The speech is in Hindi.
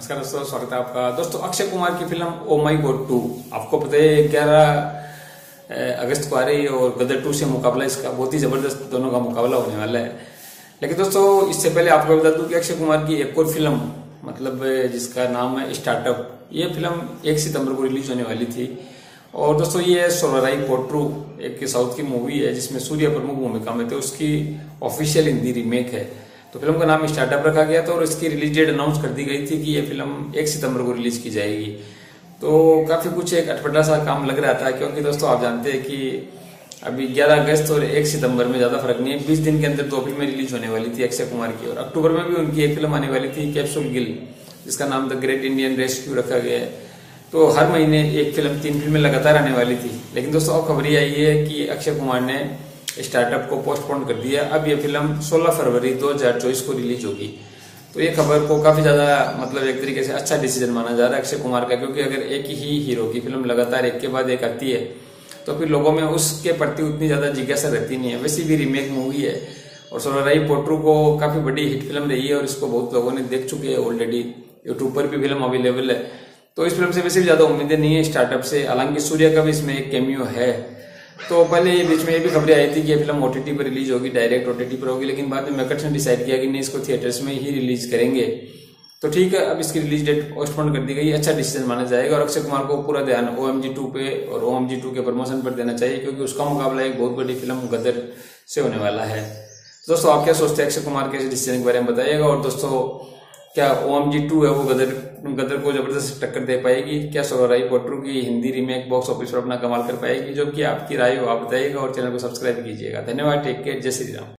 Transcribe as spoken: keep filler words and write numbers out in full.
नमस्कार दोस्तों, स्वागत है आपका। दोस्तों, अक्षय कुमार की film oh my God two आपको पता है ग्यारह अगस्त को आ रही है और गदर टू से मुकाबला इसका बहुत ही जबरदस्त दोनों का मुकाबला होने वाला है। लेकिन दोस्तों, इससे पहले आपको बता दूं कि अक्षय कुमार की एक और फिल्म मतलब जिसका नाम है स्टार्टअप, ये फिल्म एक सितंबर को रिलीज होने वाली थी। और दोस्तों, ये सोलराई पोट्रू एक साउथ की मूवी है जिसमें सूर्य प्रमुख भूमिका में थे। उसकी ऑफिशियल हिंदी रीमेक है, तो फिल्म का नाम स्टार्टअप रखा गया था और इसकी रिलीज डेट अनाउंस कर दी गई थी कि ये फिल्म एक सितंबर को रिलीज की जाएगी। तो काफी कुछ एक अटपटा सा काम लग रहा था, क्योंकि दोस्तों आप जानते हैं कि अभी ग्यारह अगस्त और एक सितंबर में ज्यादा फर्क नहीं है। बीस दिन के अंदर दो फिल्में रिलीज होने वाली थी अक्षय कुमार की, और अक्टूबर में भी उनकी एक फिल्म आने वाली थी कैप्सूल गिल, जिसका नाम द ग्रेट इंडियन रेस्क्यू रखा गया है। तो हर महीने एक फिल्म, तीन फिल्में लगातार आने वाली थी। लेकिन दोस्तों, अब खबर ये आई है कि अक्षय कुमार ने स्टार्टअप को पोस्टपोन कर दिया। अब ये फिल्म सोलह फरवरी दो हज़ार चौबीस को रिलीज होगी। तो ये खबर को काफी ज्यादा मतलब एक तरीके से अच्छा डिसीजन माना जा रहा है अक्षय कुमार का, क्योंकि अगर एक ही हीरो की फिल्म लगातार एक के बाद एक आती है तो फिर लोगों में उसके प्रति उतनी ज्यादा जिज्ञासा रहती नहीं है। वैसे भी रीमेक मूवी है और सोलराई पोट्रू को काफी बड़ी हिट फिल्म रही है और इसको बहुत लोगों ने देख चुके हैं ऑलरेडी। यूट्यूब पर भी फिल्म अवेलेबल है, तो इस फिल्म से वैसे भी ज्यादा उम्मीदें नहीं है स्टार्टअप से। हालांकि सूर्य का भी इसमें एक कैमियो है। तो पहले ये बीच में ये भी खबरें आई थी कि ये फिल्म ओटीटी पर रिलीज होगी, डायरेक्ट ओटीटी पर होगी, लेकिन बाद में मेकर्स ने डिसाइड किया कि नहीं, इसको थिएटर्स में ही रिलीज करेंगे। तो ठीक है, अब इसकी रिलीज डेट पोस्टपोन कर दी गई। अच्छा डिसीजन माना जाएगा और अक्षय कुमार को पूरा ध्यान ओ एम जी टू पे और ओ एम जी टू के प्रमोशन पर देना चाहिए, क्योंकि उसका मुकाबला एक बहुत बड़ी फिल्म गदर से होने वाला है। दोस्तों, आप क्या सोचते हैं अक्षय कुमार के डिसीजन के बारे में बताइएगा। और दोस्तों, क्या ओ एम जी टू है वो गदर गदर को जबरदस्त टक्कर दे पाएगी? क्या सोलराई पोट्रू की हिंदी रीमेक बॉक्स ऑफिस पर अपना कमाल कर पाएगी? जो कि आपकी राय हो आप बताइएगा और चैनल को सब्सक्राइब कीजिएगा। धन्यवाद, टेक केयर, जय श्री राम।